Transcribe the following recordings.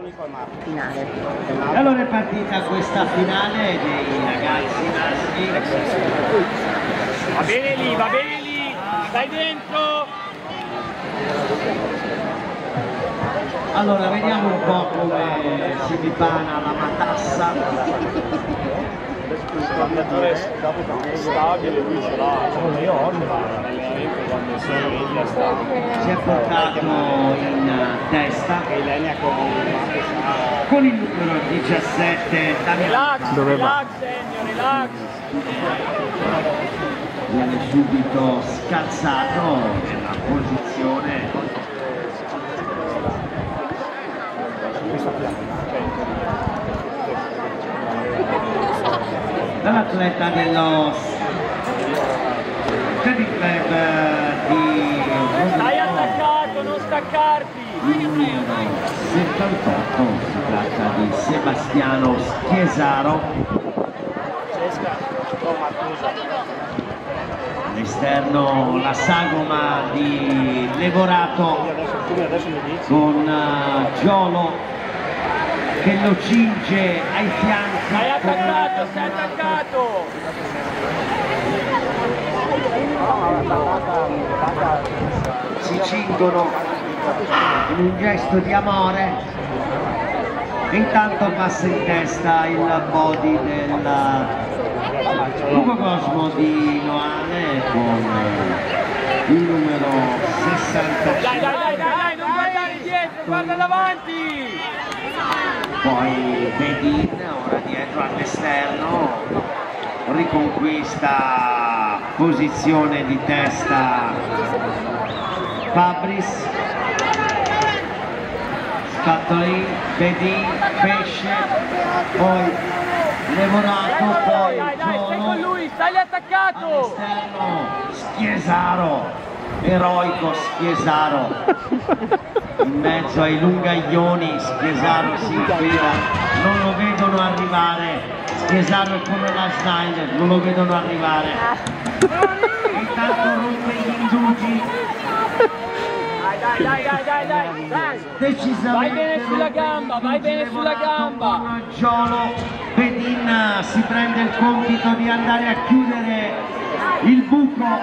finale. Allora è partita questa finale dei ragazzi maschi. Va bene lì, stai dentro! Allora vediamo un po' come si dipana la matassa. Il camminatore stabile, lui ce l'ha, io oggi l'allenamento quando si sveglia sta. Si è portato in testa con il numero 17 Relax, Damiano. relax Ennio, relax. Viene subito scalzato nella posizione dall'atleta dello Credit Club di Stai attaccato, non staccarti. numero 78, si tratta di Sebastiano Schiesaro. All'esterno la sagoma di Levorato con Giolo che lo cinge ai fianchi. Stai attaccato, stai attaccato. Si cingono in un gesto di amore e intanto passa in testa il body del Ugo Cosmo di Noale con il numero 66. Dai, non guardare dietro, guarda davanti. Poi Bedin ora dietro all'esterno, riconquista posizione di testa Fabris, Scattoli, Bedin, Pesce, poi Levorato, poi Dai, stai con Giolo, lui, stai attaccato. all'esterno Schiesaro, eroico Schiesaro. In mezzo ai lungaglioni Schiesaro si infila, non lo vedono arrivare, Schiesaro è come la Schneider, non lo vedono arrivare. Intanto rompe gli indugi. Dai. Decisamente Vai bene sulla gamba, vai bene sulla gamba. Con Giolo, Bedin si prende il compito di andare a chiudere il buco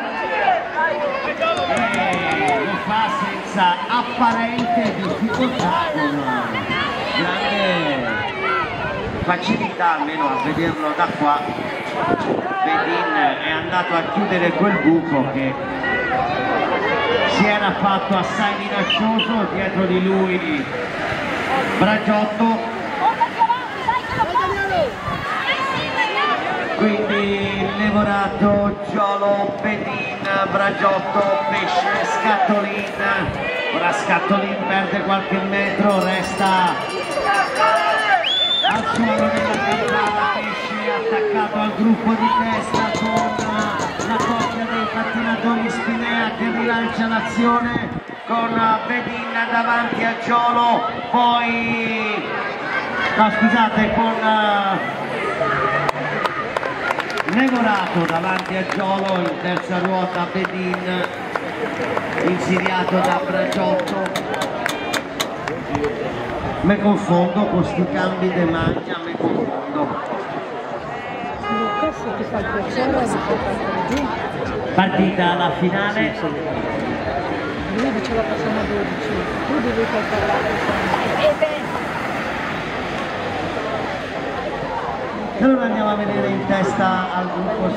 e lo fa senza apparente difficoltà, con grande facilità, almeno a vederlo da qua. Bedin è andato a chiudere quel buco che si era fatto assai minaccioso, dietro di lui Bragiotto. Quindi Levorato, Giolo, Bedin, Bragiotto, Pesce, Scattolin. Ora Scattolin perde qualche metro, resta al suolo della campana. Pesce attaccato al gruppo di testa con la coppia dei pattinatori Spinea che rilancia l'azione con Bedin davanti a Giolo, poi no scusate, con Levorato davanti a Giolo, in terza ruota Bedin insediato da Bragiotto. Me confondo con sti cambi di maglia, me confondo. Partita alla finale. Lui diceva che sono 12, tu devi parlare. Allora andiamo a vedere in testa al gruppo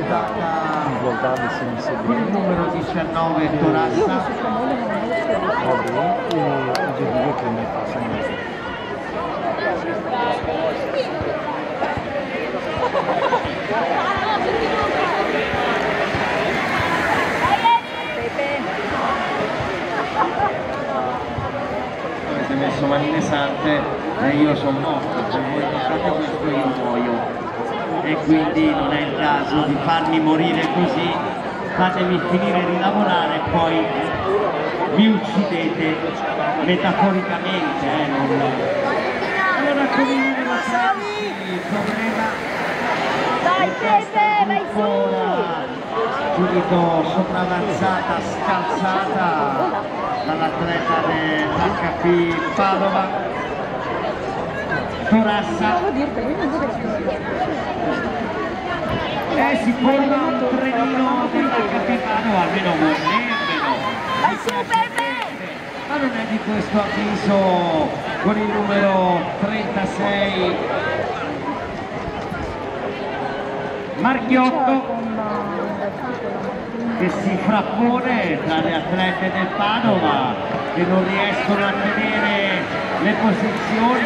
con il numero 19 Torassa. Avete messo manine sante e io sono morto, se voi non fate questo io muoio e quindi non è il caso di farmi morire così, fatemi finire di lavorare e poi mi uccidete metaforicamente, Allora cominciamo il problema. Dai Pepe, vai su! Subito sopravanzata, scalzata dall'atleta dell'HP Padova. Torassa e si forma un trenino dell'HP Padova, almeno vorrebbero, Vai su Pepe! ma non è di questo avviso con il numero 36 Marchiotto che si frappone tra le atlete del Padova che non riescono a tenere le posizioni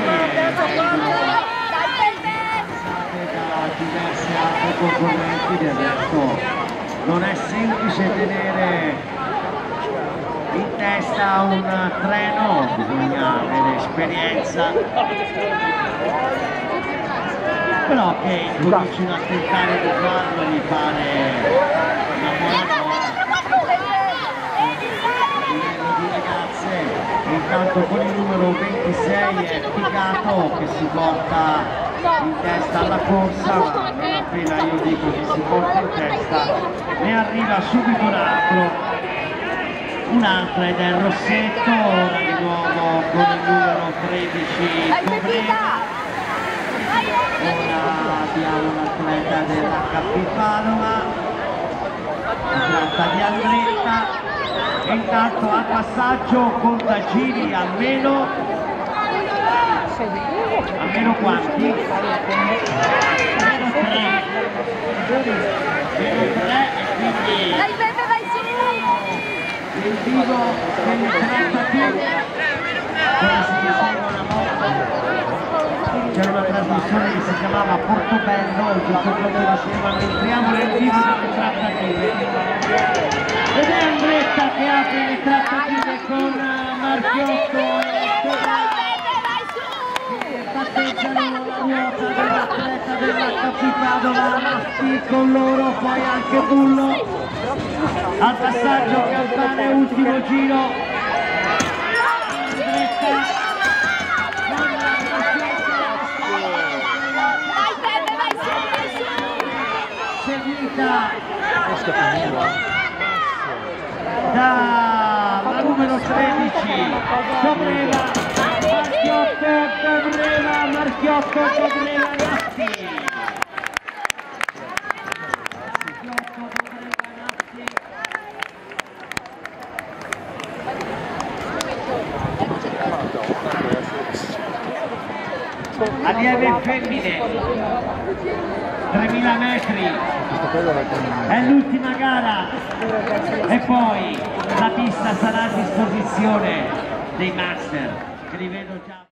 da diverse altre concorrenti. Del resto non è semplice tenere in testa un treno, bisogna avere esperienza, però che incominciano a tentare di farlo mi pare una buona cosa. Livello di ragazze, intanto con il numero 26 è Picato che si porta in testa alla corsa, ma non appena io dico che si porta in testa ne arriva subito un altro. Un'altra ed è il Rossetto, ora di nuovo con il numero 13 Cobrena. Ora abbiamo l'atleta dell'HP Padova, si tratta di Andretta, e intanto al passaggio Contagini almeno quanti? Meno 3 e quindi Dai Pepe, vai su! il vivo delle trattative, come si diceva una volta. C'era una trasmissione che si chiamava Portobello, il giocatore diceva entriamo nel vivo delle trattative, ed è Andretta che apre le trattative con Marchiotto e patteggiano la ruota dell'atleta dell'HP Padova, Matti con loro, poi anche Bullo al passaggio, campane, ultimo giro. Andretta seguita dalla numero 13 Marchiotto, Natti. Allieve femmine 3000 metri è l'ultima gara e poi la pista sarà a disposizione dei master che li vedo già.